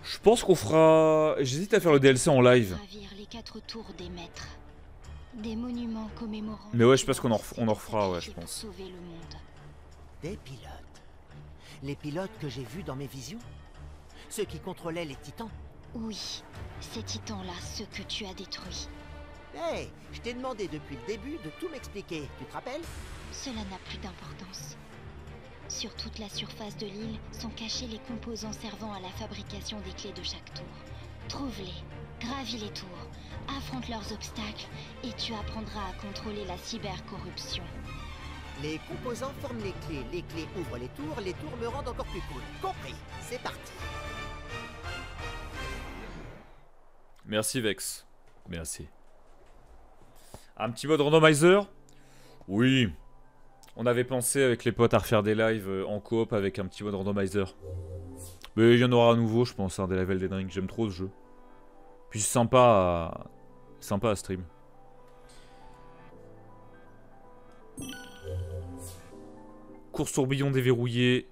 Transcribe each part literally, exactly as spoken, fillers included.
Je pense qu'on fera... J'hésite à faire le D L C en live. Gravir les quatre tours des maîtres. Des monuments commémorant. Mais ouais, je pense qu'on en, ref... on en refera, ouais, je pense. Sauver le monde. Des pilotes. Les pilotes que j'ai vus dans mes visions. Ceux qui contrôlaient les titans. Oui, ces titans-là, ceux que tu as détruits. Hé, hey, je t'ai demandé depuis le début de tout m'expliquer, tu te rappelles? Cela n'a plus d'importance. Sur toute la surface de l'île sont cachés les composants servant à la fabrication des clés de chaque tour. Trouve-les, gravis les tours, affronte leurs obstacles et tu apprendras à contrôler la cybercorruption. Les composants forment les clés, les clés ouvrent les tours, les tours me rendent encore plus cool. Compris, c'est parti. Merci Vex. Merci. Un petit mode randomizer? Oui. On avait pensé avec les potes à refaire des lives en coop avec un petit mode randomizer. Mais il y en aura à nouveau, je pense, hein, des levels des drinks. J'aime trop ce jeu. Puis c'est sympa à... sympa à stream. Course tourbillon déverrouillé.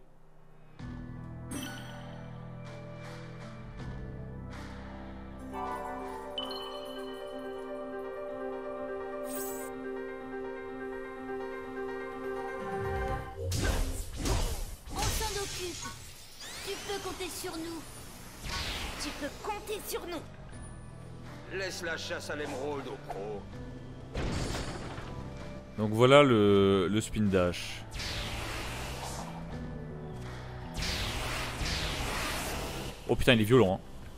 Sur nous. Tu peux compter sur nous. Laisse la chasse à l'émeraude au pro. Donc voilà le, le spin dash. Oh putain, il est violent.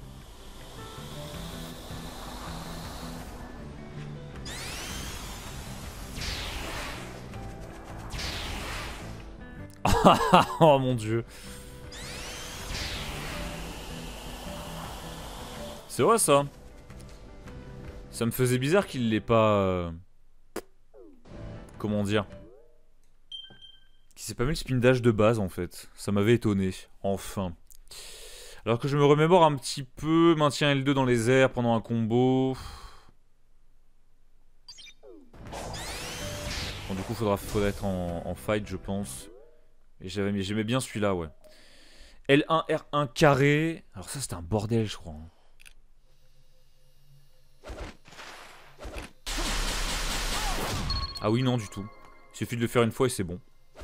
Hein. Oh mon dieu. C'est vrai ça. Ça me faisait bizarre qu'il l'ait pas... Euh... Comment dire, qu'il s'est pas mis le spin dash de base en fait. Ça m'avait étonné. Enfin. Alors que je me remémore un petit peu. Maintien L deux dans les airs pendant un combo. Bon, du coup faudra, faudra être en, en fight je pense. Et j'aimais bien celui-là, ouais. L un R un carré. Alors ça c'était un bordel je crois. Ah oui, non du tout. Il suffit de le faire une fois et c'est bon.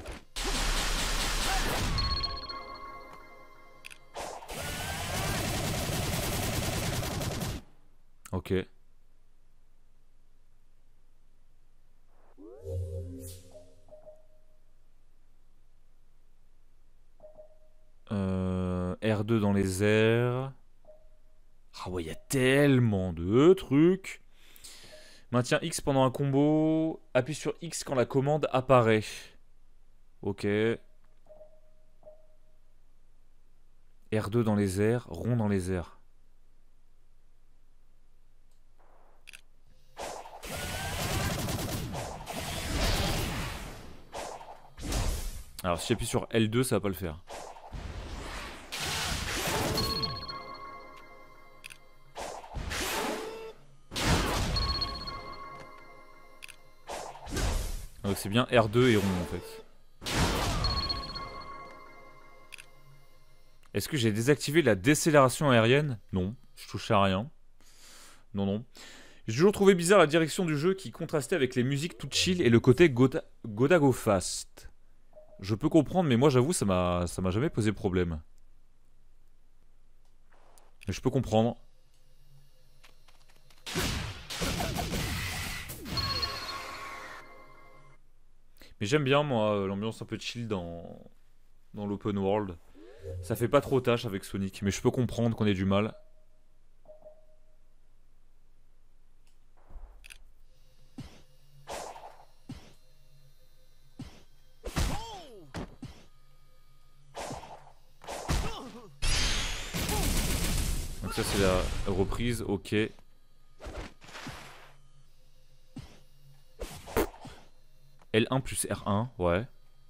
Ok. Euh, R deux dans les airs. Ah ouais, il y a tellement de trucs. Maintient X pendant un combo. Appuie sur X quand la commande apparaît. Ok. R deux dans les airs. Rond dans les airs. Alors si j'appuie sur L deux, ça va pas le faire. Donc c'est bien R deux et rond en fait. Est-ce que j'ai désactivé la décélération aérienne? Non, je touche à rien. Non, non. J'ai toujours trouvé bizarre la direction du jeu qui contrastait avec les musiques tout chill et le côté Goda, Goda Go Fast. Je peux comprendre, mais moi j'avoue ça m'a ça m'a jamais posé problème. Mais je peux comprendre. Mais j'aime bien moi l'ambiance un peu chill dans, dans l'open world. Ça fait pas trop tâche avec Sonic, mais je peux comprendre qu'on ait du mal. Donc ça c'est la reprise, ok. L un plus R un, ouais.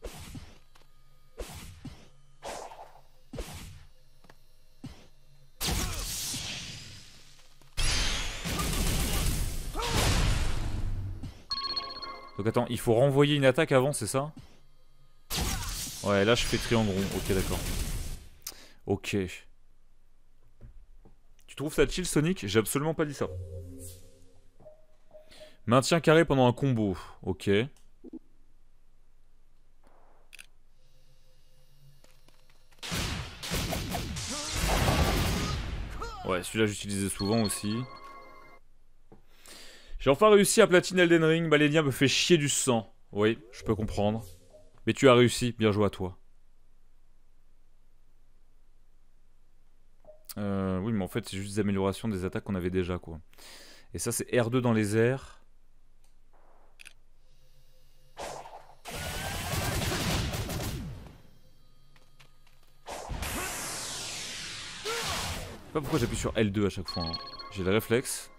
Donc attends, il faut renvoyer une attaque avant, c'est ça? Ouais, là je fais triangle rond, ok d'accord. Ok. Tu trouves ça chill Sonic? J'ai absolument pas dit ça. Maintien carré pendant un combo. Ok. Ouais, celui-là j'utilisais souvent aussi. J'ai enfin réussi à platiner Elden Ring. Malenia me fait chier du sang. Oui, je peux comprendre. Mais tu as réussi, bien joué à toi. Euh, oui, mais en fait, c'est juste des améliorations des attaques qu'on avait déjà, quoi. Et ça, c'est R deux dans les airs. Je sais pas pourquoi j'appuie sur L deux à chaque fois. Hein. J'ai le réflexe.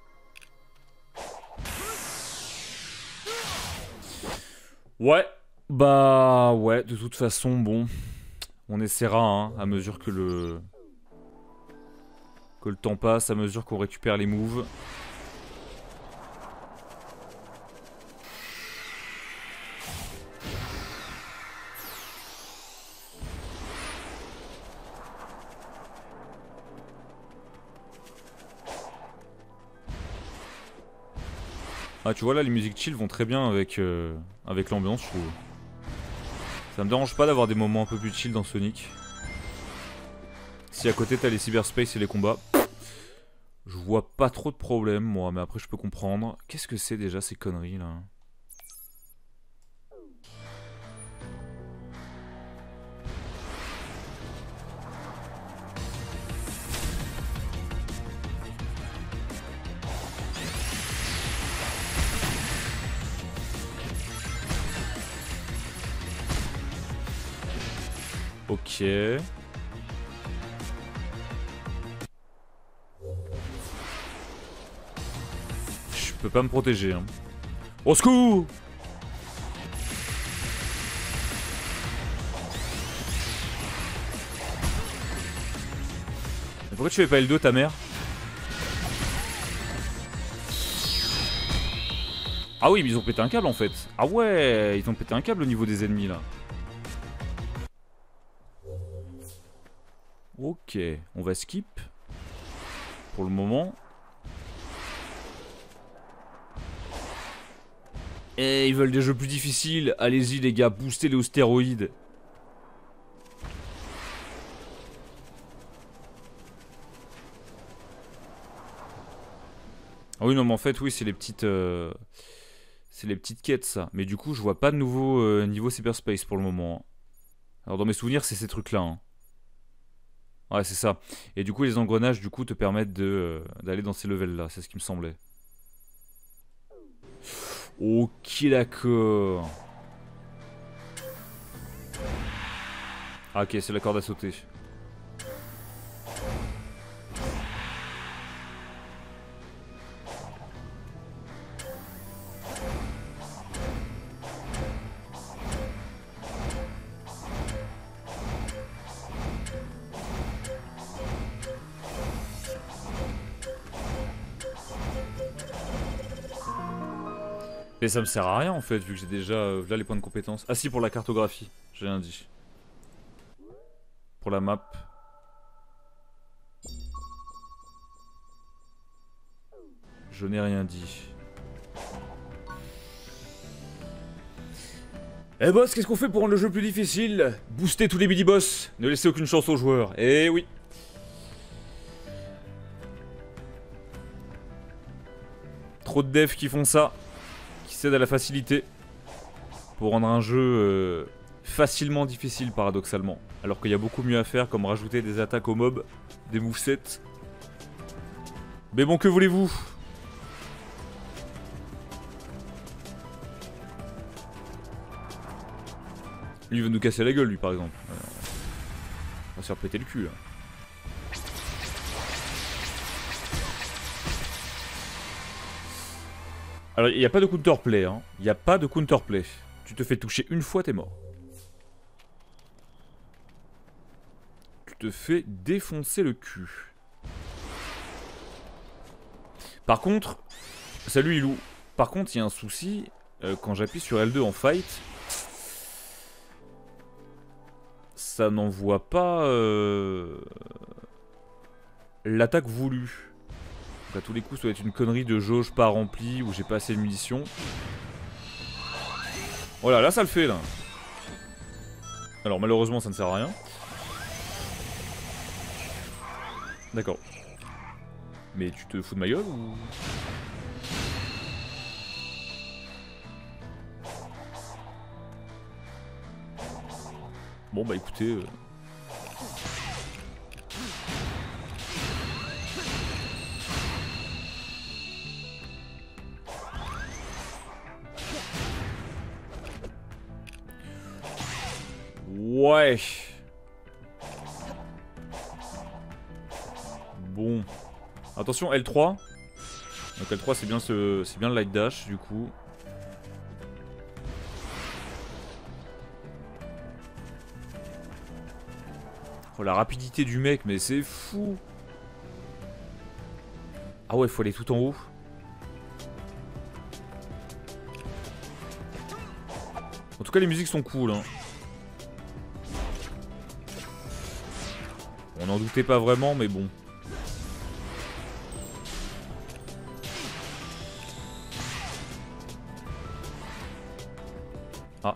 Ouais, bah ouais, de toute façon, bon, on essaiera hein, à mesure que le que le temps passe, à mesure qu'on récupère les moves. Ah tu vois là les musiques chill vont très bien avec, euh, avec l'ambiance je trouve. Ça me dérange pas d'avoir des moments un peu plus chill dans Sonic. Si à côté t'as les cyberspace et les combats, je vois pas trop de problème moi, mais après je peux comprendre. Qu'est-ce que c'est déjà ces conneries là? Ok. Je peux pas me protéger. Hein. Au secours! Mais pourquoi tu fais pas L deux ta mère? Ah oui, mais ils ont pété un câble en fait. Ah ouais, ils ont pété un câble au niveau des ennemis là. Ok, on va skip. Pour le moment. Et ils veulent des jeux plus difficiles. Allez-y les gars, boostez-les aux stéroïdes. Ah oui non mais en fait oui c'est les petites euh, c'est les petites quêtes ça. Mais du coup je vois pas de nouveau euh, niveau cyberspace pour le moment. Alors dans mes souvenirs c'est ces trucs là. Hein. Ouais c'est ça. Et du coup les engrenages du coup te permettent de euh, d'aller dans ces levels là. C'est ce qui me semblait. Ok d'accord. Ah ok c'est la corde à sauter. Mais ça me sert à rien en fait, vu que j'ai déjà euh, là les points de compétence. Ah si, pour la cartographie, j'ai rien dit. Pour la map. Je n'ai rien dit. Eh boss, qu'est-ce qu'on fait pour rendre le jeu plus difficile? Booster tous les mini-boss, ne laissez aucune chance aux joueurs. Eh oui. Trop de devs qui font ça. À la facilité pour rendre un jeu euh, facilement difficile paradoxalement, alors qu'il y a beaucoup mieux à faire comme rajouter des attaques aux mobs, des movesets. Mais bon, que voulez-vous? Lui il veut nous casser la gueule lui par exemple. Alors, on va se faire péter le cul là. Alors, il n'y a pas de counterplay, hein. Il n'y a pas de counterplay. Tu te fais toucher une fois, t'es mort. Tu te fais défoncer le cul. Par contre... Salut Ilou. Par contre, il y a un souci. Euh, quand j'appuie sur L deux en fight... Ça n'envoie pas... Euh... l'attaque voulue. Donc à tous les coups ça doit être une connerie de jauge pas remplie ou j'ai pas assez de munitions. Voilà, là ça le fait là. Alors malheureusement ça ne sert à rien. D'accord. Mais tu te fous de ma gueule ou... Bon bah écoutez... Euh... Ouais. Bon. Attention, L trois. Donc L trois c'est bien, ce... c'est bien le light dash du coup. Oh la rapidité du mec, mais c'est fou. Ah ouais, faut aller tout en haut. En tout cas les musiques sont cool hein. On n'en doutait pas vraiment mais bon. Ah.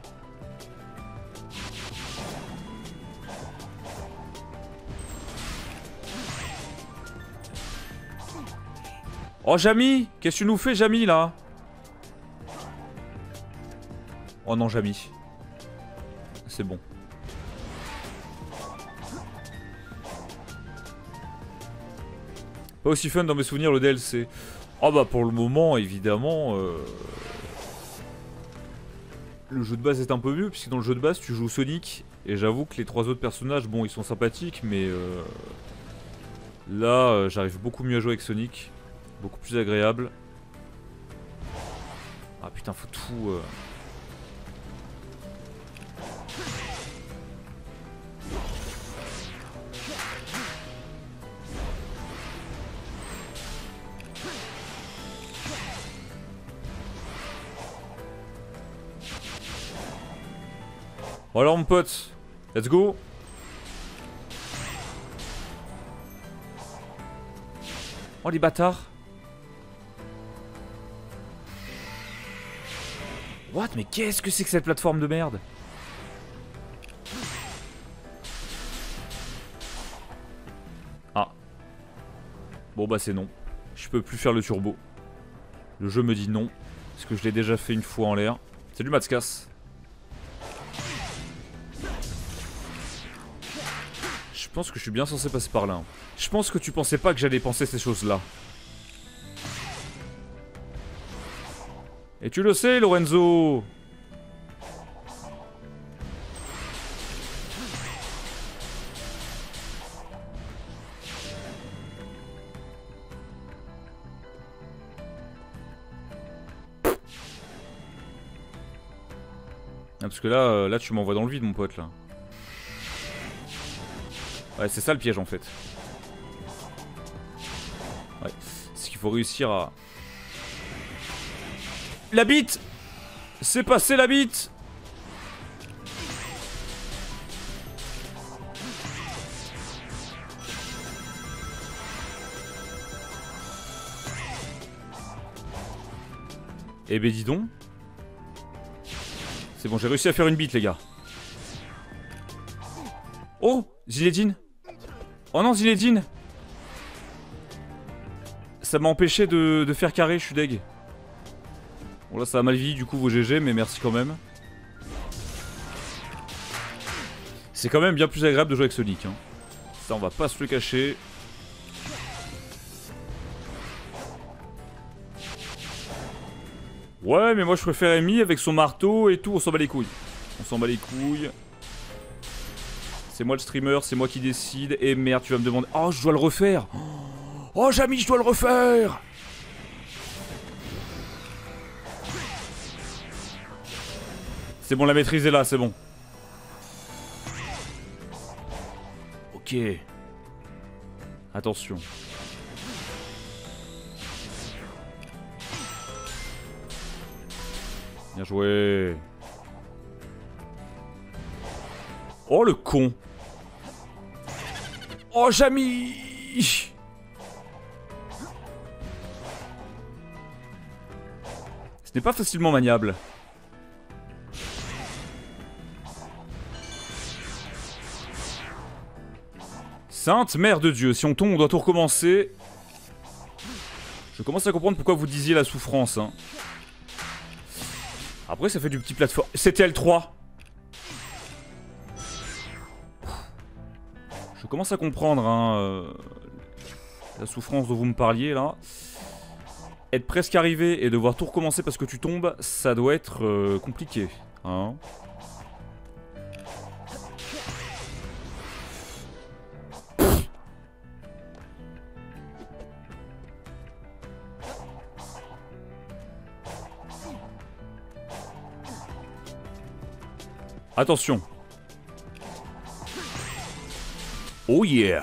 Oh Jamy, qu'est-ce que tu nous fais Jamy là? Oh non Jamy. C'est bon. Pas aussi fun dans mes souvenirs le D L C. Oh bah pour le moment évidemment euh... le jeu de base est un peu mieux puisque dans le jeu de base tu joues Sonic. Et j'avoue que les trois autres personnages bon ils sont sympathiques mais euh... là euh, j'arrive beaucoup mieux à jouer avec Sonic. Beaucoup plus agréable. Ah putain faut tout... Euh... Bon alors mon pote, let's go. Oh les bâtards. What? Mais qu'est-ce que c'est que cette plateforme de merde? Ah. Bon bah c'est non. Je peux plus faire le turbo. Le jeu me dit non. Parce que je l'ai déjà fait une fois en l'air. Salut Matskas. Je pense que je suis bien censé passer par là. Je pense que tu pensais pas que j'allais penser ces choses-là. Et tu le sais, Lorenzo. Ah, parce que là, euh, là tu m'envoies dans le vide, mon pote, là. Ouais, c'est ça le piège en fait. Ouais, c'est qu'il faut réussir à... La bite! C'est passé la bite! Eh ben dis donc. C'est bon, j'ai réussi à faire une bite les gars. Oh! Zinedine! Oh non, Zinedine! Ça m'a empêché de, de faire carré, je suis deg. Bon là ça a mal vieilli du coup vos G G, mais merci quand même. C'est quand même bien plus agréable de jouer avec Sonic hein. Ça on va pas se le cacher. Ouais mais moi je préfère Amy avec son marteau et tout, on s'en bat les couilles. On s'en bat les couilles. C'est moi le streamer, c'est moi qui décide. Et merde, tu vas me demander... Oh, je dois le refaire. Oh, Jamy, je dois le refaire. C'est bon, la maîtrise est là, c'est bon. Ok. Attention. Bien joué. Oh, le con. Oh, Jamy. Ce n'est pas facilement maniable. Sainte Mère de Dieu, si on tombe, on doit tout recommencer. Je commence à comprendre pourquoi vous disiez la souffrance. Hein. Après, ça fait du petit plateforme. C'était L trois. Je commence à comprendre hein, euh, la souffrance dont vous me parliez là. Être presque arrivé et devoir tout recommencer parce que tu tombes, ça doit être euh, compliqué. Hein. Attention. Oh yeah.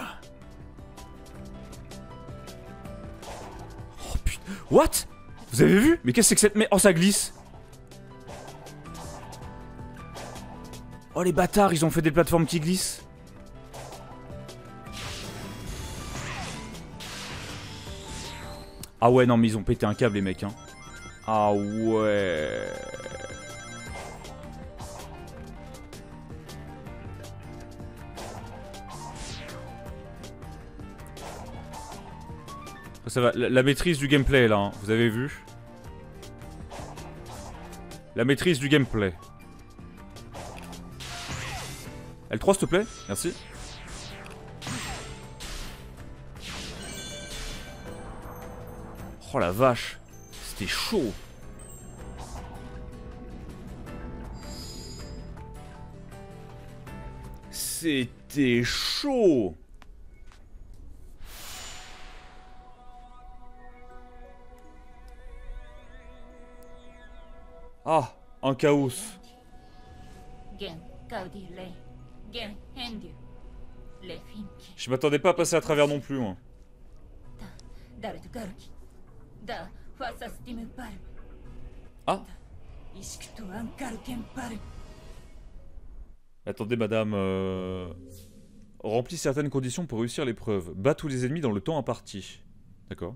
Oh putain. What? Vous avez vu? Mais qu'est-ce que c'est que cette merde? Oh ça glisse. Oh les bâtards, ils ont fait des plateformes qui glissent. Ah ouais non mais ils ont pété un câble les mecs hein. Ah ouais. Ça va, la, la maîtrise du gameplay là, hein. Vous avez vu? La maîtrise du gameplay. L trois s'il te plaît, merci. Oh la vache, c'était chaud. C'était chaud. Ah, un chaos. Je m'attendais pas à passer à travers non plus, moi. Ah. Attendez, madame. Euh... Remplis certaines conditions pour réussir l'épreuve. Bat tous les ennemis dans le temps imparti. D'accord.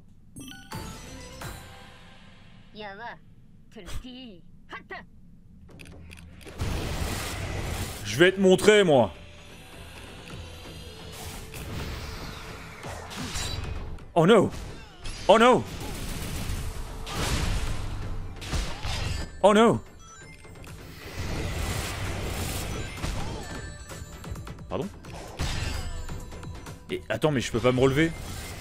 Je vais te montrer, moi. Oh no. Oh no. Oh no. Pardon? Et attends, mais je peux pas me relever.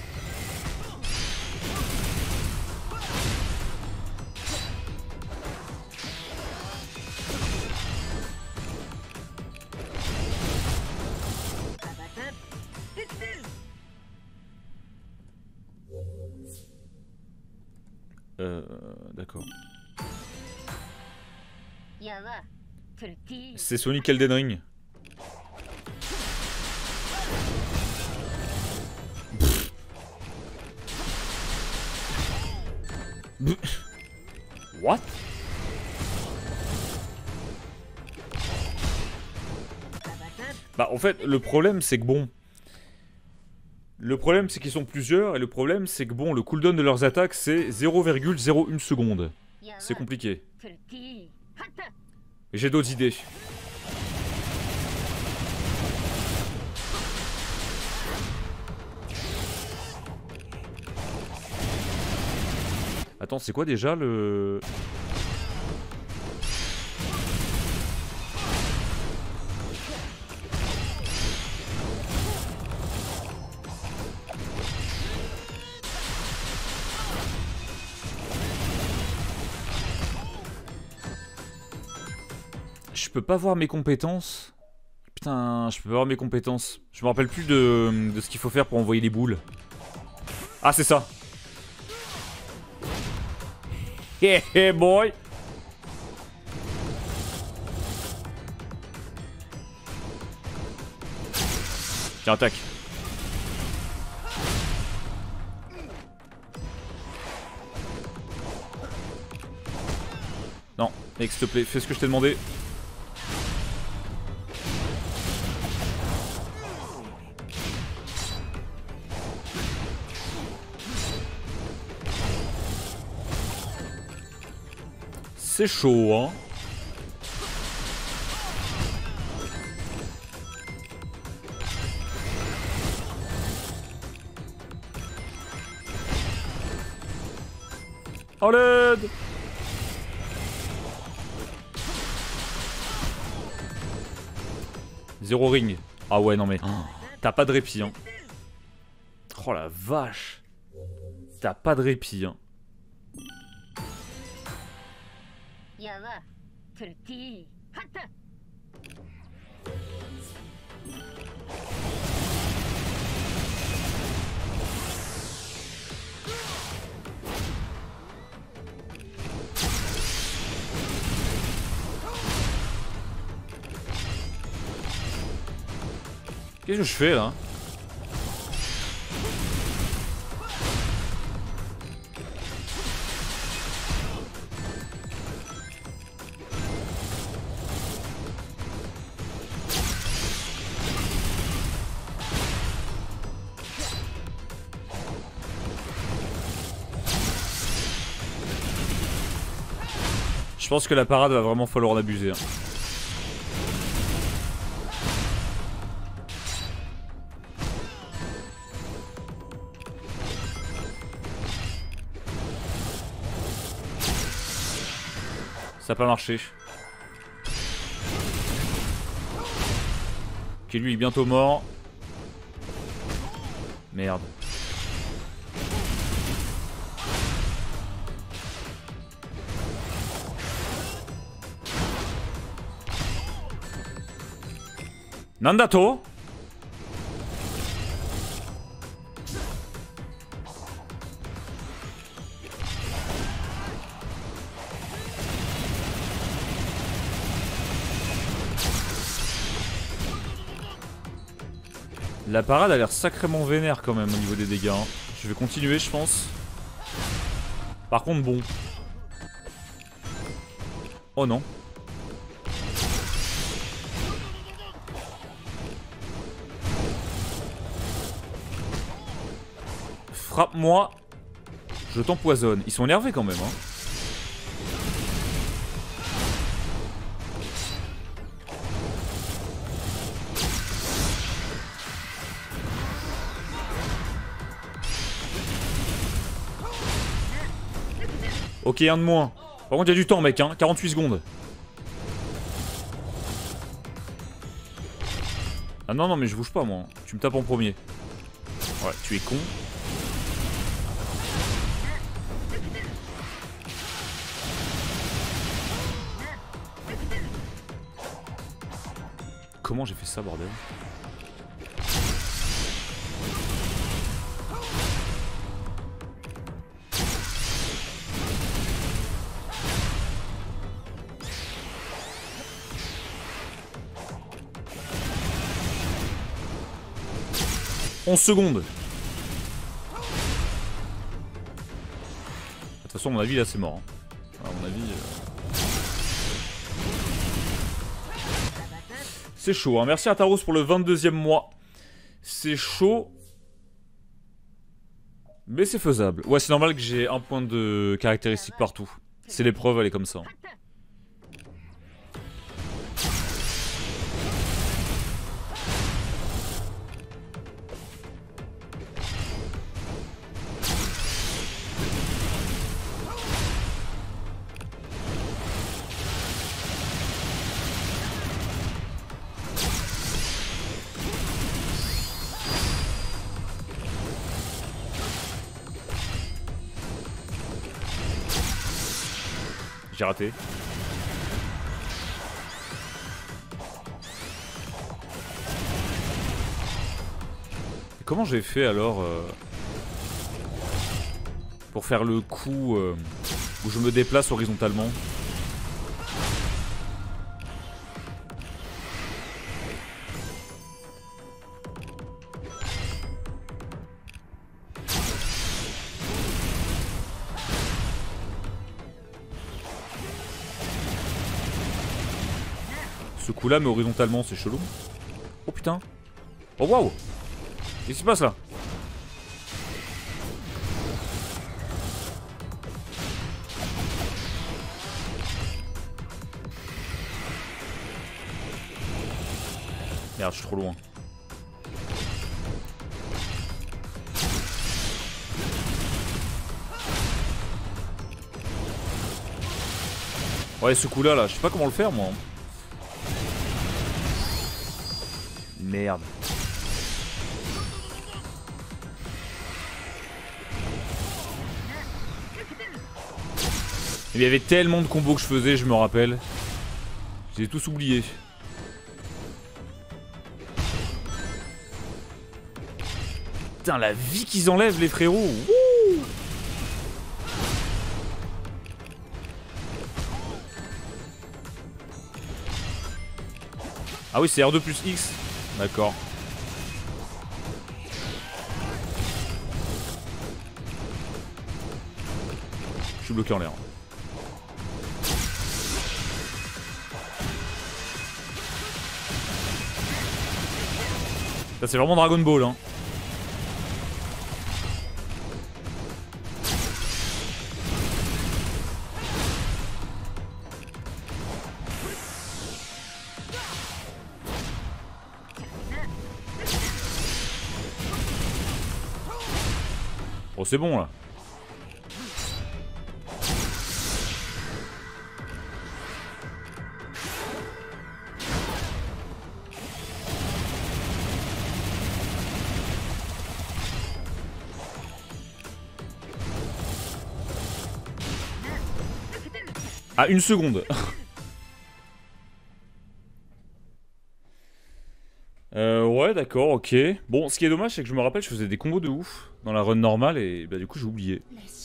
Euh... D'accord. C'est Sonic Elden Ring. What? Bah en fait le problème c'est que bon Le problème c'est qu'ils sont plusieurs et le problème c'est que bon le cooldown de leurs attaques c'est zéro virgule zéro un seconde. C'est compliqué. J'ai d'autres idées. Attends, c'est quoi déjà le... Je peux pas voir mes compétences. Putain, je peux pas voir mes compétences. Je me rappelle plus de, de ce qu'il faut faire pour envoyer les boules. Ah, c'est ça. Yeah, yeah boy. Tiens, attaque. Non, mec, s'il te plaît, fais ce que je t'ai demandé. C'est chaud, hein. Oh l'aide! Zéro ring. Ah ouais, non mais... Oh, t'as pas de répit, hein. Oh la vache. T'as pas de répit, hein. Qu'est-ce que je fais là? Je pense que la parade va vraiment falloir l'abuser. Hein. Ça n'a pas marché. Ok, lui il est bientôt mort. Merde. Nandato. La parade a l'air sacrément vénère quand même au niveau des dégâts. Hein. Je vais continuer je pense. Par contre bon. Oh non. Frappe-moi. Je t'empoisonne. Ils sont énervés quand même hein. Ok, un de moins. Par contre, il y a du temps, mec, hein. quarante-huit secondes. Ah non, non, mais je bouge pas, moi. Tu me tapes en premier. Ouais, tu es con. Comment j'ai fait ça, bordel? onze secondes. De toute façon, à mon avis, là, c'est mort. Hein. À mon avis... Euh... C'est chaud. Hein. Merci à Taros pour le vingt-deuxième mois. C'est chaud. Mais c'est faisable. Ouais, c'est normal que j'ai un point de caractéristique partout. C'est l'épreuve, elle est comme ça. Hein. J'ai raté. Et comment j'ai fait alors euh, pour faire le coup euh, où je me déplace horizontalement? Ce coup là mais horizontalement c'est chelou. Oh putain. Oh waouh. Qu'est-ce qui se passe là? Merde, je suis trop loin. Ouais, ce coup là, là, je sais pas comment le faire moi. Merde. Il y avait tellement de combos que je faisais, je me rappelle. J'ai tous oublié. Putain, la vie qu'ils enlèvent les frérots. Wouh. Ah oui, c'est R deux plus X. D'accord. Je suis bloqué en l'air. Ça c'est vraiment Dragon Ball hein. Oh c'est bon là. Ah, une seconde. euh, ouais, d'accord, ok. Bon, ce qui est dommage, c'est que je me rappelle, je faisais des combos de ouf dans la run normale et bah du coup j'ai oublié.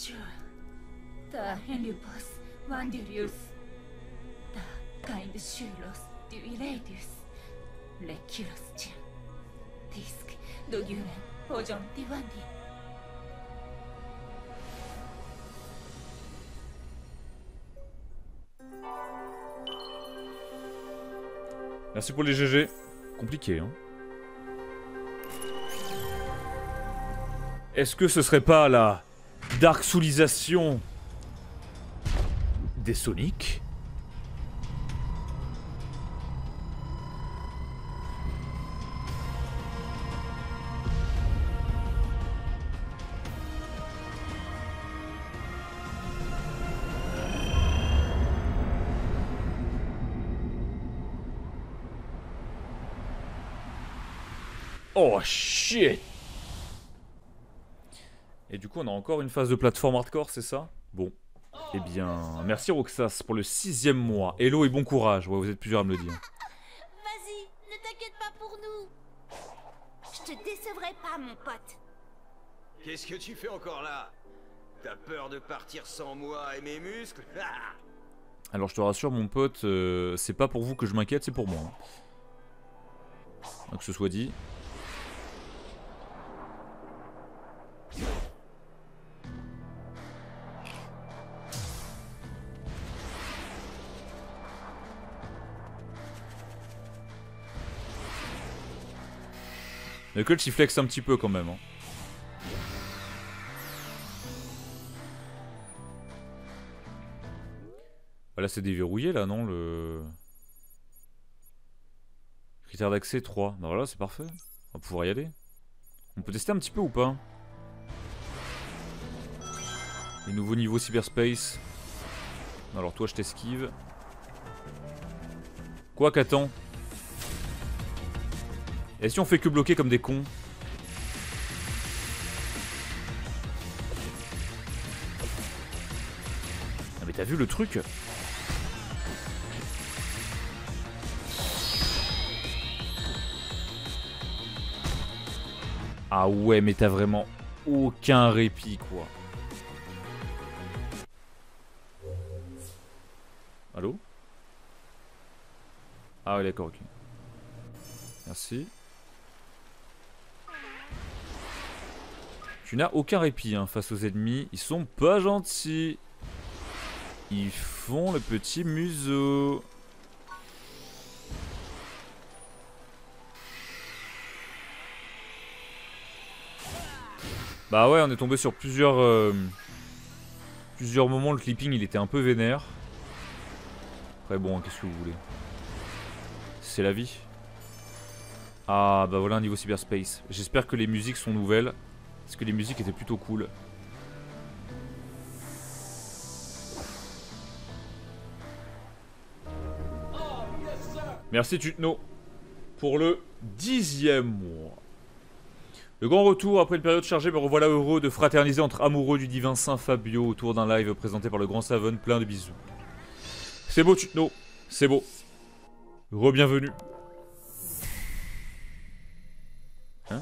Merci pour les G G. Compliqué, hein. Est-ce que ce serait pas la Dark Soulisation des Sonic? Oh shit! Et du coup on a encore une phase de plateforme hardcore, c'est ça? Bon. Eh bien, merci Roxas pour le sixième mois. Hello et bon courage, ouais, vous êtes plusieurs à me le dire. Vas-y, ne t'inquiète pas pour nous. Je te décevrai pas, mon pote. Qu'est-ce que tu fais encore là? T'as peur de partir sans moi et mes muscles? Alors je te rassure mon pote, euh, c'est pas pour vous que je m'inquiète, c'est pour moi. Donc que ce soit dit. Le coach il flex un petit peu quand même. Hein. Bah là c'est déverrouillé là non le... Critère d'accès trois. Bah voilà c'est parfait. On va pouvoir y aller. On peut tester un petit peu ou pas? Les nouveaux niveaux cyberspace. Alors toi je t'esquive. Quoi qu'attends? Et si on fait que bloquer comme des cons? Ah mais t'as vu le truc? Ah ouais mais t'as vraiment aucun répit quoi. Allô? Ah ouais d'accord ok. Merci. Tu n'as aucun répit hein, face aux ennemis. Ils sont pas gentils. Ils font le petit museau. Bah ouais, on est tombé sur plusieurs... Euh, plusieurs moments, le clipping il était un peu vénère. Après bon, qu'est-ce que vous voulez? C'est la vie. Ah bah voilà un niveau cyberspace. J'espère que les musiques sont nouvelles. Parce que les musiques étaient plutôt cool. Merci Tutno pour le dixième mois. Le grand retour après une période chargée, me revoilà heureux de fraterniser entre amoureux du divin Saint Fabio autour d'un live présenté par le grand Savon, plein de bisous. C'est beau Tutno, c'est beau. Re-bienvenue. Hein?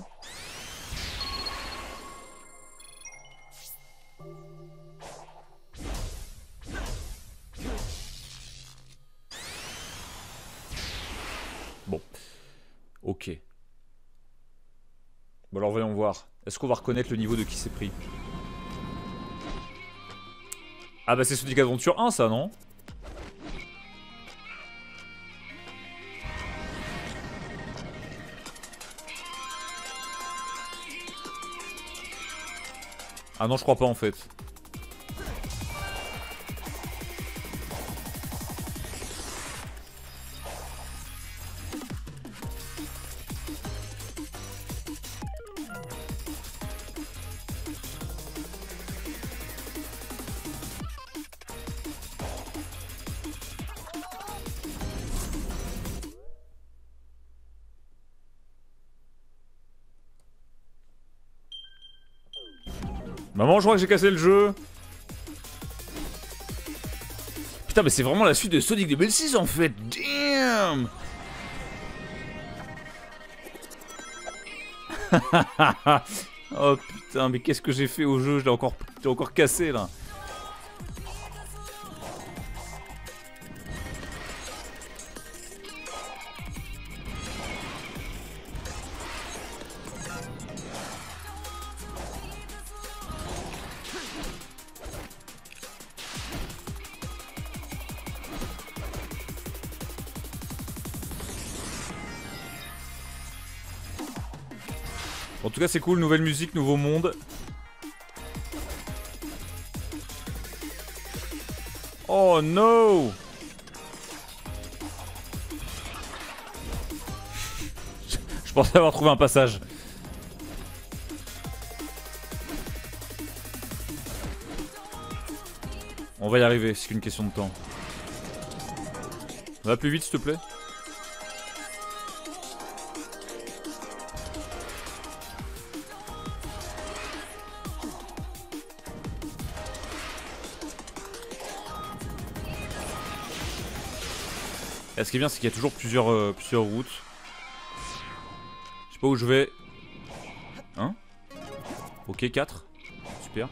Bon. Ok. Bon alors voyons voir. Est-ce qu'on va reconnaître le niveau de qui s'est pris? Ah bah c'est Sonic Adventure un ça, non? Ah non je crois pas en fait. Maman, je crois que j'ai cassé le jeu. Putain, mais c'est vraiment la suite de Sonic deux mille six en fait. Damn. Oh putain, mais qu'est-ce que j'ai fait au jeu? Je l'ai encore, je l'ai encore cassé là. En tout cas c'est cool, nouvelle musique, nouveau monde. Oh no. Je pensais avoir trouvé un passage. On va y arriver, c'est qu'une question de temps. Va plus vite s'il te plaît. Et ce qui est bien, c'est qu'il y a toujours plusieurs, euh, plusieurs routes. Je sais pas où je vais. Hein? Ok, quatre. Super.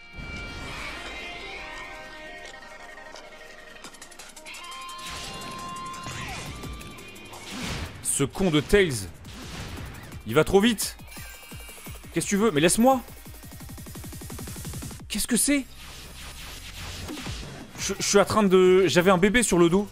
Ce con de Tails. Il va trop vite. Qu'est-ce que tu veux? Mais laisse-moi. Qu'est-ce que c'est? Je, je suis en train de... J'avais un bébé sur le dos.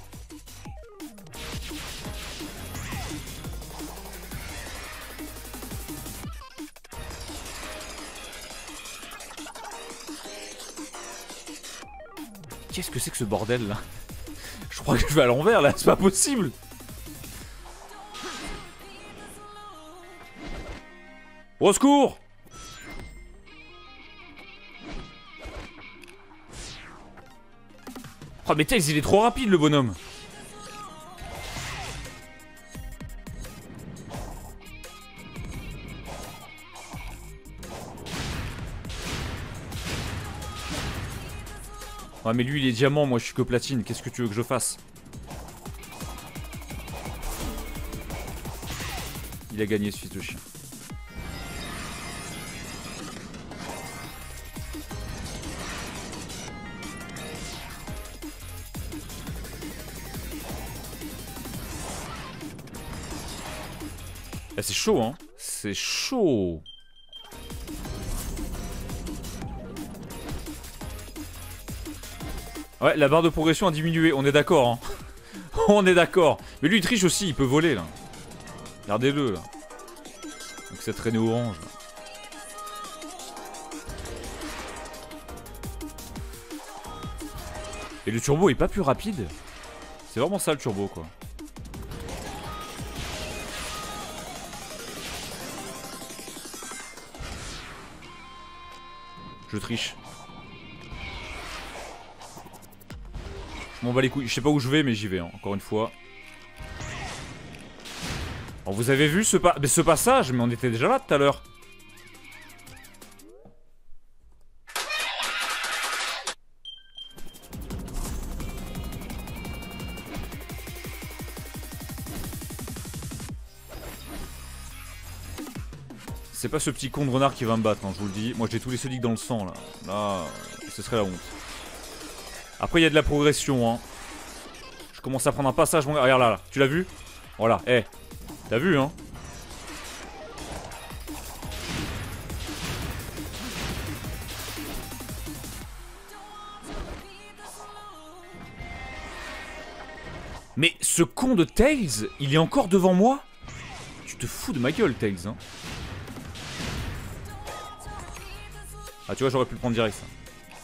Qu'est-ce que c'est que ce bordel là? Je crois que je vais à l'envers là, c'est pas possible. Au secours! Oh mais Tails il est trop rapide le bonhomme. Ouais mais lui il est diamant, moi je suis que platine, qu'est-ce que tu veux que je fasse? Il a gagné ce fils de chien. Ah, c'est chaud hein, c'est chaud. Ouais, la barre de progression a diminué, on est d'accord hein. On est d'accord. Mais lui il triche aussi, il peut voler là. Regardez-le là. Donc cette traînée orange là. Et le turbo est pas plus rapide. C'est vraiment ça le turbo quoi. Je triche. Je m'en bats les couilles. Je sais pas où je vais, mais j'y vais, hein, encore une fois. Alors, vous avez vu ce, pa mais ce passage, mais on était déjà là tout à l'heure. C'est pas ce petit con de renard qui va me battre, hein, je vous le dis. Moi j'ai tous les Sonic dans le sang là. Là, ce serait la honte. Après il y a de la progression, hein. Je commence à prendre un passage, mon gars. Regarde là, là. Tu l'as vu? Voilà, eh. Hey. T'as vu, hein? Mais ce con de Tails, il est encore devant moi? Tu te fous de ma gueule, Tails, hein? Ah, tu vois, j'aurais pu le prendre direct, ça.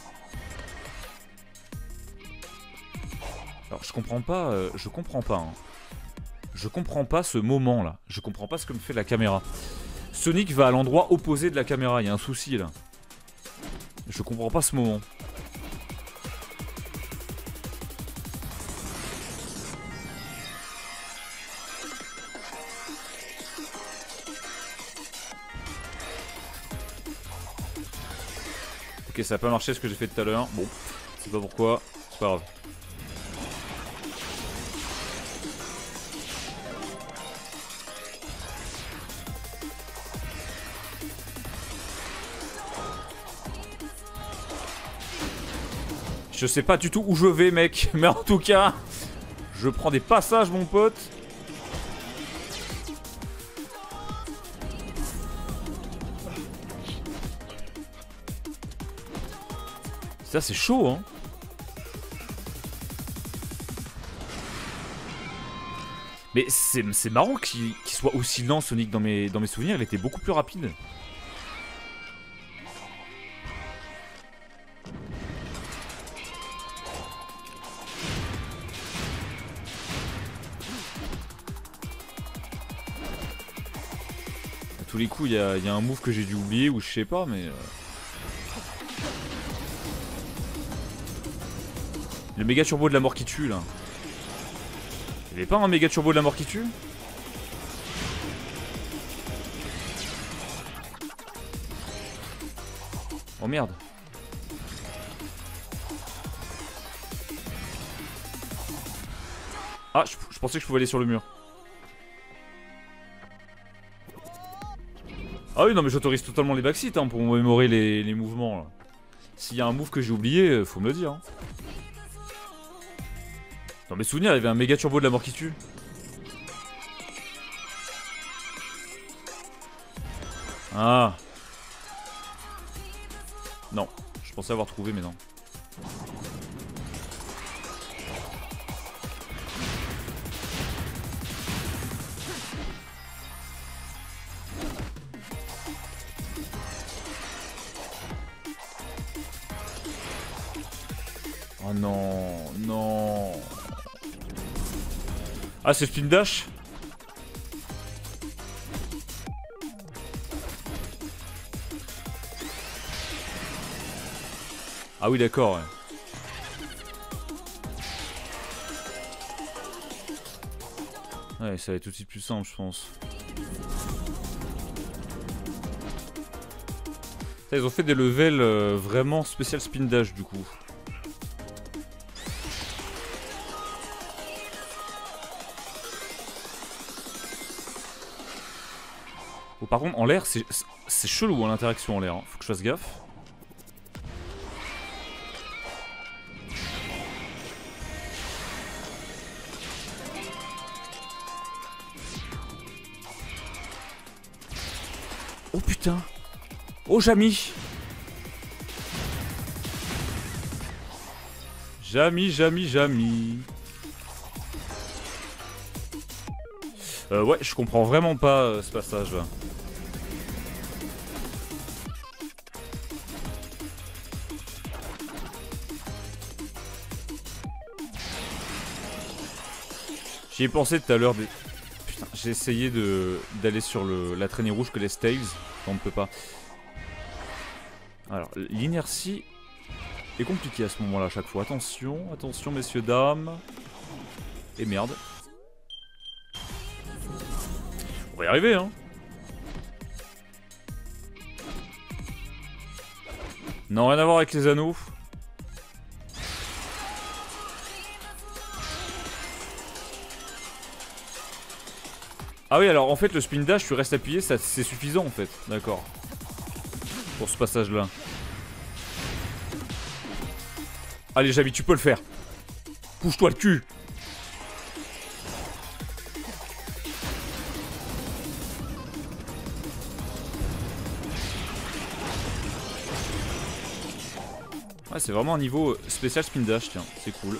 Alors, je comprends pas, euh, je comprends pas, hein. Je comprends pas ce moment-là. Je comprends pas ce que me fait la caméra. Sonic va à l'endroit opposé de la caméra, il y a un souci, là. Je comprends pas ce moment. Ok, ça a pas marché ce que j'ai fait tout à l'heure. Bon, je sais pas pourquoi, c'est pas grave. Je sais pas du tout où je vais, mec, mais en tout cas, je prends des passages, mon pote. Ça, c'est chaud, hein. Mais c'est marrant qu'il qu'il soit aussi lent, Sonic, dans mes, dans mes souvenirs. Il était beaucoup plus rapide. À tous les coups, il y a, y a un move que j'ai dû oublier ou je sais pas, mais... Euh... Le méga turbo de la mort qui tue, là. Il y avait pas un méga turbo de la mort qui tue? Oh merde. Ah, je, je pensais que je pouvais aller sur le mur. Ah oui, non mais j'autorise totalement les backseats, hein, pour mémorer les, les mouvements. S'il y a un move que j'ai oublié, faut me le dire. Hein. Dans mes souvenirs, il y avait un méga turbo de la mort qui tue. Ah. Non, je pensais avoir trouvé, mais non. Oh non, non. Ah, c'est Spin Dash? Ah oui, d'accord, ouais. Ouais, ça va être tout de suite plus simple, je pense. Ça, ils ont fait des levels euh, vraiment spécial Spin Dash, du coup. Oh, par contre, en l'air, c'est chelou, hein, l'interaction en l'air. Hein. Faut que je fasse gaffe. Oh putain. Oh, Jamy. Jamy, Jamy, Jamy. Euh, ouais, je comprends vraiment pas euh, ce passage là. J'y ai pensé tout à l'heure. Mais... Putain, j'ai essayé de d'aller sur le, la traînée rouge que laisse Tails. On ne peut pas. Alors, l'inertie est compliquée à ce moment-là à chaque fois. Attention, attention messieurs, dames. Et merde. On va y arriver, hein. Non, rien à voir avec les anneaux. Ah oui, alors en fait, le spin dash, tu restes appuyé, ça c'est suffisant en fait. D'accord. Pour ce passage-là. Allez, Javi, tu peux le faire. Pousse-toi le cul. Ouais, c'est vraiment un niveau spécial spin dash, tiens, c'est cool.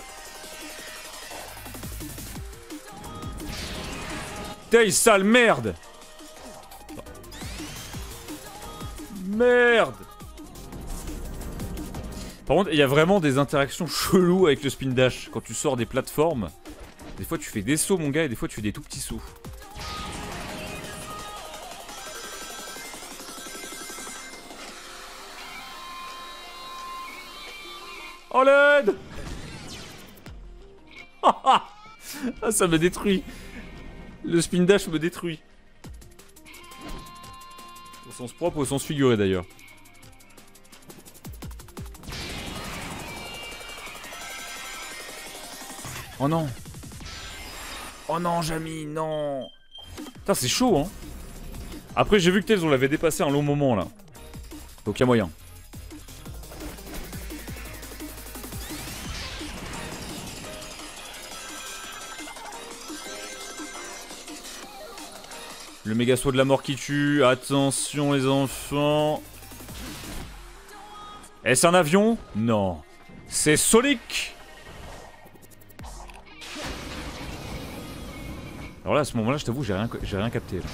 Tail, sale merde! Merde! Par contre, il y a vraiment des interactions cheloues avec le spin dash. Quand tu sors des plateformes, des fois tu fais des sauts, mon gars, et des fois tu fais des tout petits sauts. Oh l'aide! Ah, ça me détruit. Le spin dash me détruit. Au sens propre, au sens figuré d'ailleurs. Oh non. Oh non, Jamy, non. Putain, c'est chaud, hein. Après, j'ai vu que Tails, on l'avait dépassé un long moment, là. Donc, il y a moyen. Le méga saut de la mort qui tue. Attention, les enfants. Est-ce un avion? Non. C'est Sonic. Alors là, à ce moment-là, je t'avoue, j'ai rien, j'ai rien capté. Là.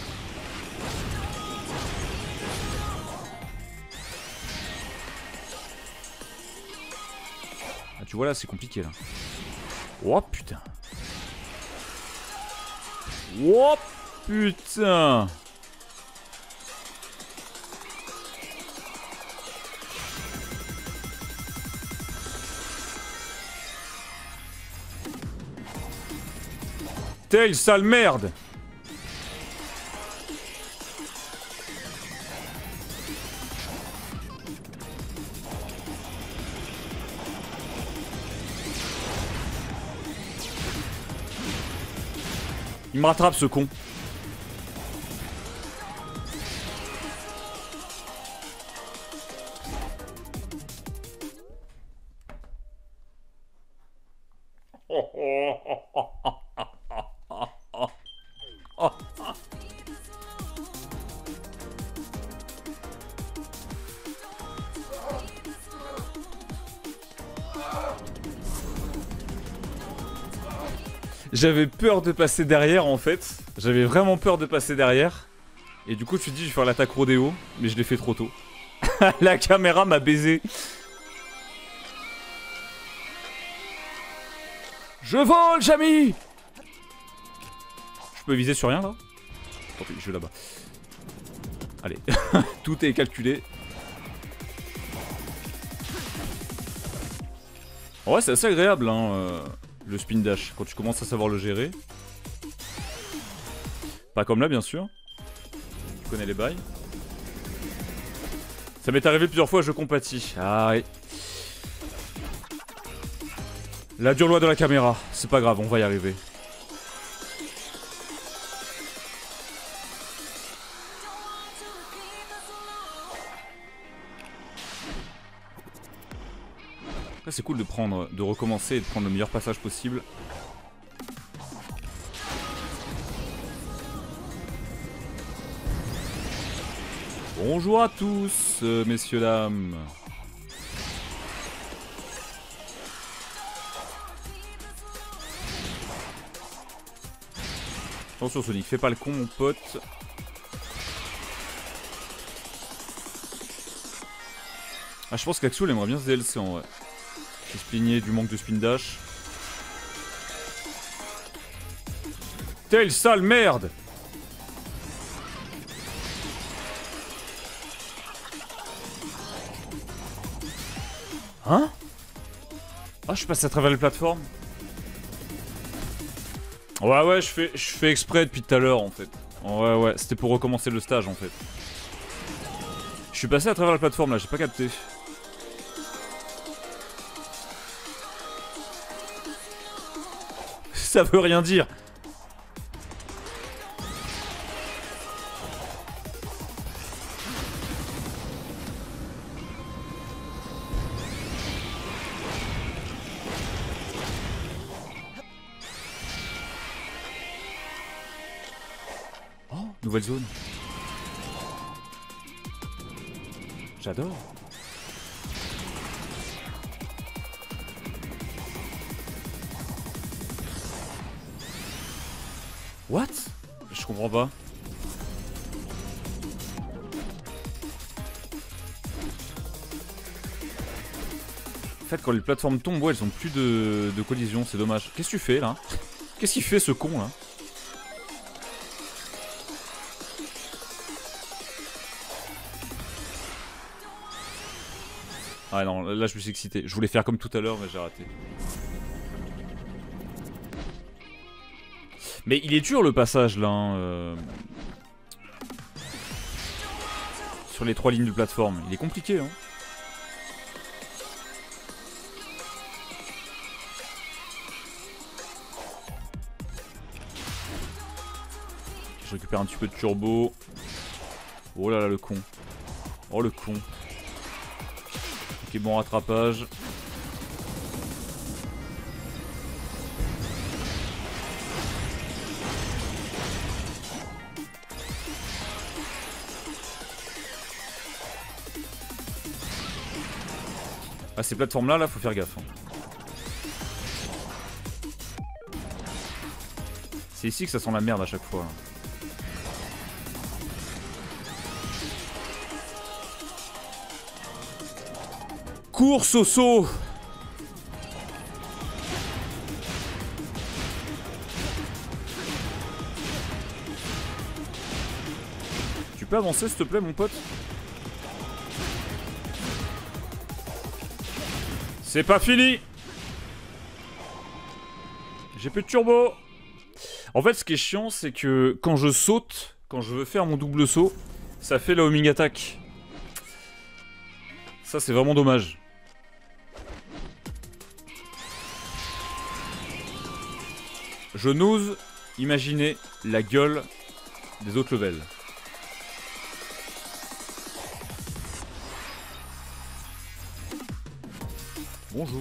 Ah, tu vois là, c'est compliqué là. Oh putain. Oh putain. Tails, sale merde. Il me rattrape ce con. J'avais peur de passer derrière en fait. J'avais vraiment peur de passer derrière. Et du coup tu te dis je vais faire l'attaque rodéo. Mais je l'ai fait trop tôt. La caméra m'a baisé. Je vole, Jamy. Je peux viser sur rien là? Tant pis, je vais là-bas. Allez, tout est calculé. Ouais, c'est assez agréable hein, euh, le spin dash, quand tu commences à savoir le gérer. Pas comme là, bien sûr. Tu connais les bails. Ça m'est arrivé plusieurs fois, je compatis. Ah oui. La dure loi de la caméra. C'est pas grave, on va y arriver. C'est cool de prendre, de recommencer et de prendre le meilleur passage possible. Bonjour à tous, euh, messieurs, dames. Attention Sonic, fais pas le con mon pote. Ah, je pense qu'Axo aimerait bien ce D L C en vrai. Il se plaignait du manque de spin dash. Tail, sale merde. Hein? Ah, je suis passé à travers les plateformes. Ouais, ouais, je fais, je fais exprès depuis tout à l'heure en fait. Ouais, ouais, c'était pour recommencer le stage en fait. Je suis passé à travers la plateforme là, j'ai pas capté. Ça veut rien dire. Oh, nouvelle zone. J'adore. What? Je comprends pas. En fait, quand les plateformes tombent, ouais, elles ont plus de, de collision, c'est dommage. Qu'est-ce que tu fais là? Qu'est-ce qu'il fait ce con là? Ah non, là je me suis excité. Je voulais faire comme tout à l'heure, mais j'ai raté. Mais il est dur le passage là. Hein, euh... Sur les trois lignes de plateforme. Il est compliqué. Hein. Je récupère un petit peu de turbo. Oh là là, le con. Oh le con. Ok, bon rattrapage. Ah, ces plateformes là, là, faut faire gaffe. Hein. C'est ici que ça sent la merde à chaque fois. Hein. Cours, Soso! Tu peux avancer s'il te plaît mon pote? C'est pas fini! J'ai plus de turbo! En fait ce qui est chiant c'est que quand je saute, quand je veux faire mon double saut, ça fait la homing attack. Ça c'est vraiment dommage. Je n'ose imaginer la gueule des autres levels. Bonjour.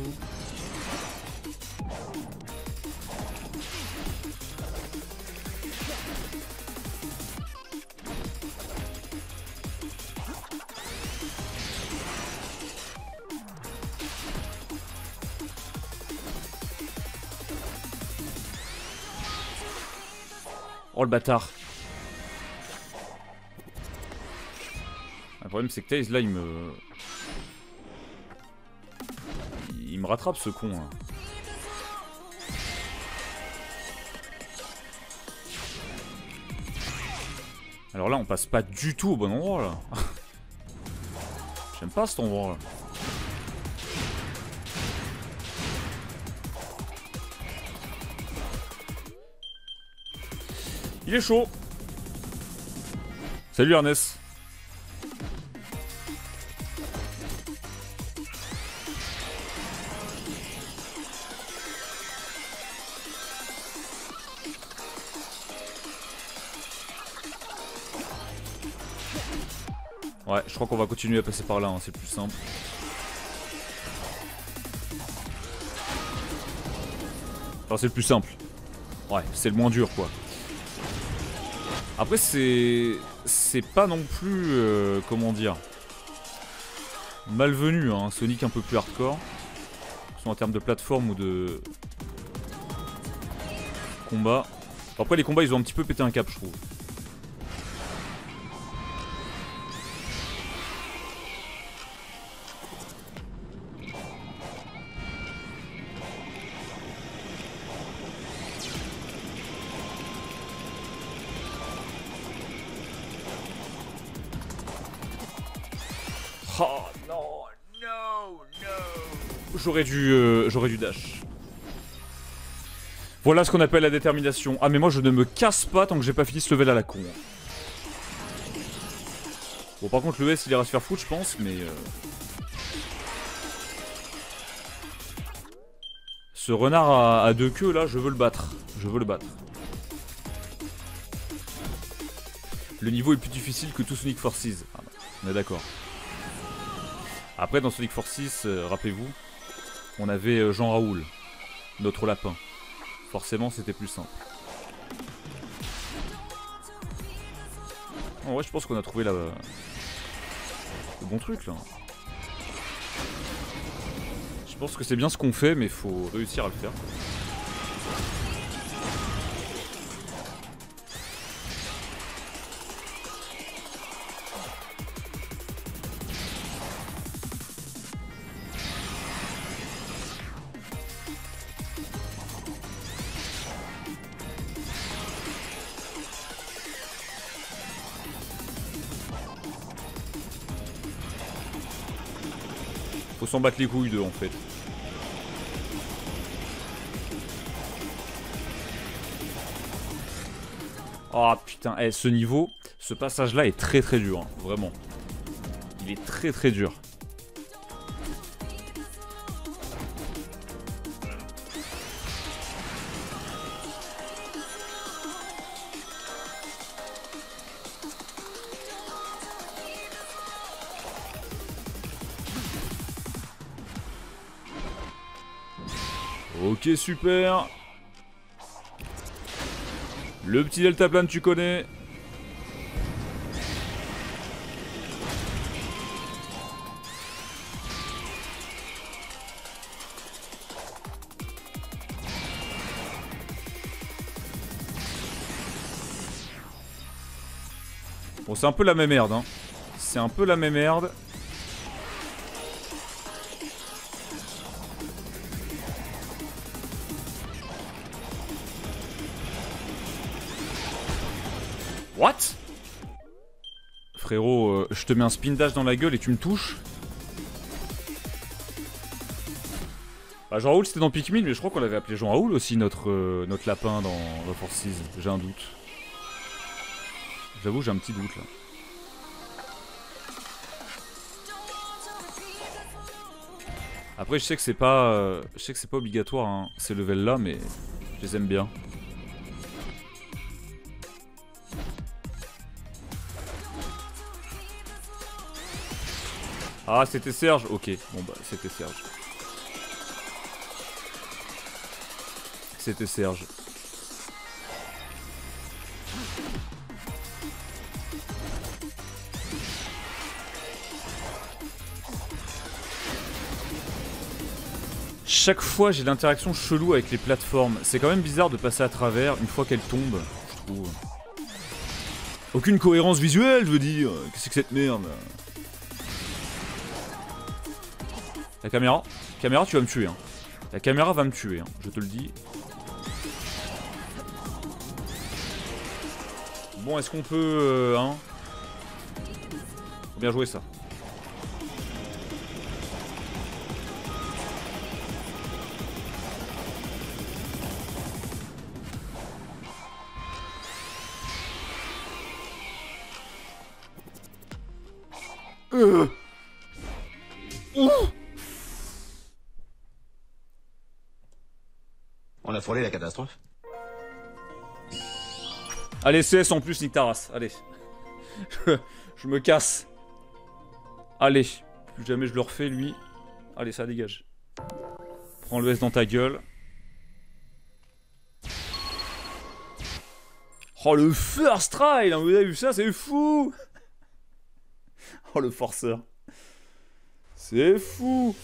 Oh le bâtard. Le problème c'est que Taze là il me... Il me rattrape ce con hein. Alors là on passe pas du tout au bon endroit là. J'aime pas cet endroit là. Il est chaud. Salut Ernest. Ouais, je crois qu'on va continuer à passer par là, hein, c'est plus simple. Enfin, c'est le plus simple. Ouais, c'est le moins dur, quoi. Après, c'est... C'est pas non plus... Euh, comment dire... malvenu, hein. Sonic un peu plus hardcore. Soit en termes de plateforme ou de... combat. Après, les combats, ils ont un petit peu pété un cap, je trouve. Oh non, no, no. J'aurais dû, euh, j'aurais dû dash. Voilà ce qu'on appelle la détermination. Ah mais moi je ne me casse pas tant que j'ai pas fini ce level à la con. Bon par contre le S il ira se faire foutre je pense mais... Euh... Ce renard à, à deux queues là je veux le battre. Je veux le battre. Le niveau est plus difficile que tout Sonic Forces. Ah, on est d'accord. Après dans Sonic Forces, euh, rappelez-vous, on avait euh, Jean Raoul, notre lapin. Forcément c'était plus simple. En vrai je pense qu'on a trouvé la... le bon truc là. Je pense que c'est bien ce qu'on fait mais faut réussir à le faire. Faut s'en battre les couilles d'eux en fait. Oh putain, eh, ce niveau, ce passage là est très très dur, hein, vraiment. Il est très très dur. Ok, super. Le petit deltaplane, tu connais. Bon, c'est un peu la même merde, hein. C'est un peu la même merde. What? Frérot, euh, je te mets un spin dash dans la gueule et tu me touches? Bah Jean Raoul c'était dans Pikmin mais je crois qu'on l'avait appelé Jean Raoul aussi notre, euh, notre lapin dans The Forces. J'ai un doute. J'avoue j'ai un petit doute là. Après je sais que c'est pas euh, je sais que c'est pas obligatoire hein, ces levels là mais je les aime bien. Ah c'était Serge. Ok bon bah c'était Serge. C'était Serge. Chaque fois j'ai l'interaction chelou avec les plateformes. C'est quand même bizarre de passer à travers une fois qu'elles tombent, je trouve. Aucune cohérence visuelle, je veux dire. Qu'est-ce que c'est que cette merde? La caméra, caméra tu vas me tuer hein. La caméra va me tuer hein, je te le dis. Bon est-ce qu'on peut euh, hein? Faut bien jouer ça. Euh. Ouh. On a frôlé la catastrophe. Allez C S en plus nique ta race, allez. je, je me casse. Allez, plus jamais je le refais lui. Allez ça dégage. Prends le S dans ta gueule. Oh le first try là, vous avez vu ça, c'est fou. Oh le forceur. C'est fou.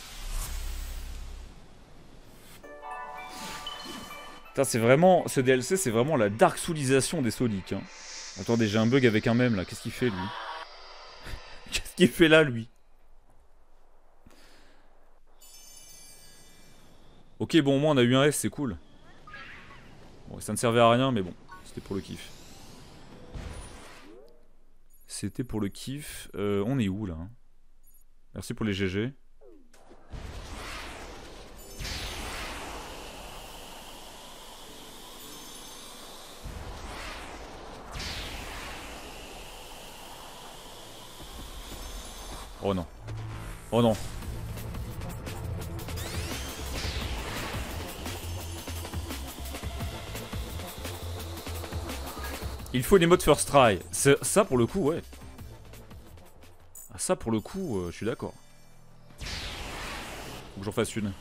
Putain c'est vraiment, ce D L C c'est vraiment la dark soulisation des Sonic hein. Attendez j'ai un bug avec un mème là, qu'est-ce qu'il fait lui? Qu'est-ce qu'il fait là lui? Ok bon au moins on a eu un S, c'est cool. Bon ça ne servait à rien mais bon, c'était pour le kiff. C'était pour le kiff. Euh, on est où là? Merci pour les G G. Oh non. Oh non. Il faut une emote first try. Ça pour le coup, ouais. Ah, ça pour le coup, euh, je suis d'accord. Faut que j'en fasse une.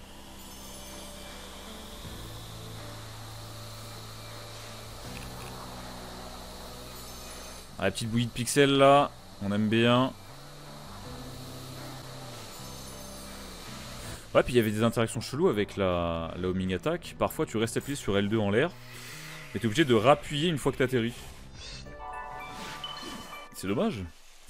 Ah, la petite bouillie de pixels là, on aime bien. Ouais, puis il y avait des interactions cheloues avec la, la homing attack. Parfois tu restes appuyé sur L deux en l'air et t'es obligé de rappuyer une fois que t'atterris. C'est dommage.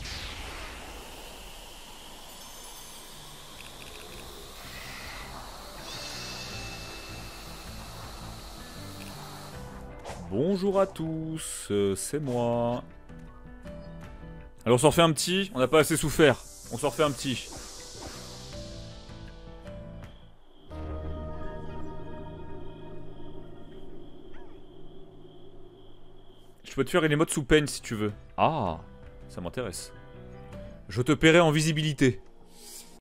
Bonjour à tous, euh, c'est moi. Alors on s'en refait un petit, on n'a pas assez souffert. On s'en refait un petit. Je peux te faire une émote sous peigne si tu veux. Ah, ça m'intéresse. Je te paierai en visibilité.